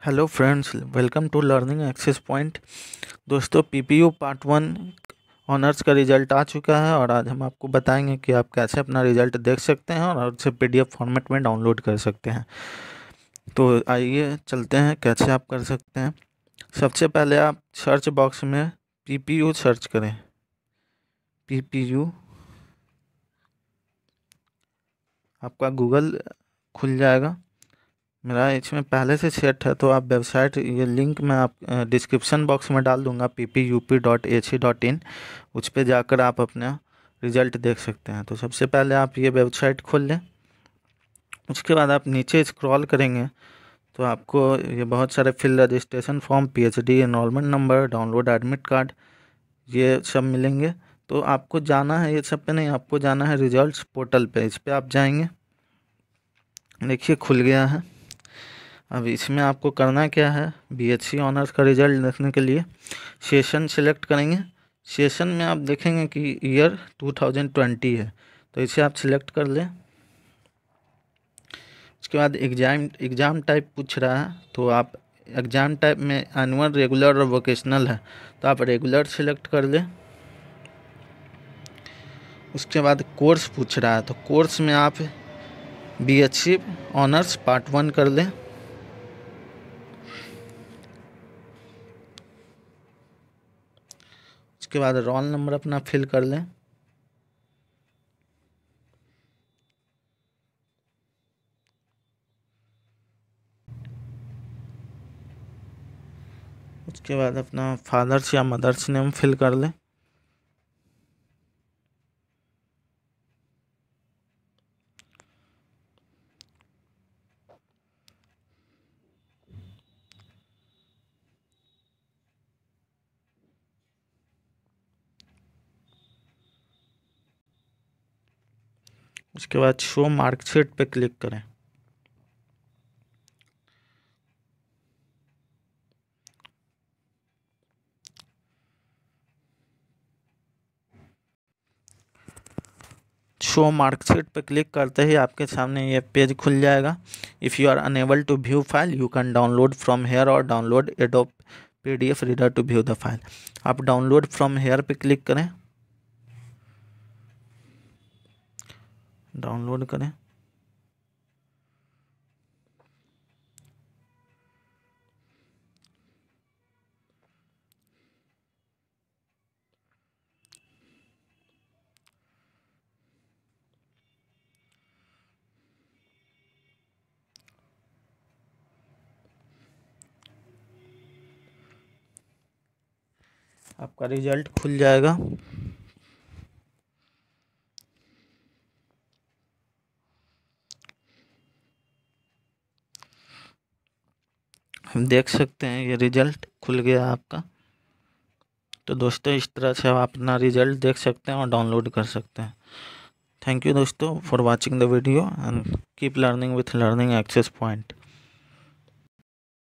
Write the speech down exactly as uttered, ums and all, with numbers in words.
Hello friends, welcome to learning access point. दोस्तों, PPU part one honours का result आ चुका है और आज हम आपको बताएंगे कि आप कैसे अपना रिज़ल्ट देख सकते हैं और उसे पीडीएफ फॉर्मेट में डाउनलोड कर सकते हैं। तो आइए चलते हैं कैसे आप कर सकते हैं। सबसे पहले आप सर्च बॉक्स में पीपीयू सर्च करें। पीपीयू आपका गूगल खुल जाएगा। मेरा इसमें पहले से सेट है, तो आप वेबसाइट, ये लिंक मैं आप डिस्क्रिप्शन बॉक्स में डाल दूंगा, P P U P dot A C dot in. उस पर जाकर आप अपना रिज़ल्ट देख सकते हैं। तो सबसे पहले आप ये वेबसाइट खोल लें। उसके बाद आप नीचे स्क्रॉल करेंगे तो आपको ये बहुत सारे fill registration form, P H D enrolment number, download admit card, ये सब मिलेंगे। तो आपको जाना है, ये सब पे नहीं, आपको जाना है रिजल्ट्स पोर्टल पे। इस पर आप जाएंगे, देखिए खुल गया है। अब इसमें आपको करना क्या है, बीएससी ऑनर्स का रिजल्ट देखने के लिए सेशन सिलेक्ट करेंगे। सेशन में आप देखेंगे कि ईयर टू थाउजेंड ट्वेंटी है, तो इसे आप सिलेक्ट कर लें। उसके बाद एग्जाम एग्ज़ाम टाइप पूछ रहा है, तो आप एग्ज़ाम टाइप में एनुअल, रेगुलर और वोकेशनल है, तो आप रेगुलर सिलेक्ट कर लें। उसके बाद कोर्स पूछ रहा है, तो कोर्स में आप बीएससी ऑनर्स पार्ट वन कर लें। उसके बाद रोल नंबर अपना फिल कर लें। उसके बाद अपना फादर्स या मदर्स नेम फिल कर लें। उसके बाद शो मार्कशीट पे क्लिक करें। शो मार्कशीट पे क्लिक करते ही आपके सामने ये पेज खुल जाएगा। If you are unable to view file, you can download from here और download Adobe PDF reader to view the file. आप डाउनलोड फ्रॉम हेयर पे क्लिक करें, डाउनलोड करें। आपका रिजल्ट खुल जाएगा। हम देख सकते हैं ये रिजल्ट खुल गया आपका। तो दोस्तों, इस तरह से आप अपना रिजल्ट देख सकते हैं और डाउनलोड कर सकते हैं। थैंक यू दोस्तों for watching the video and keep learning with learning access point.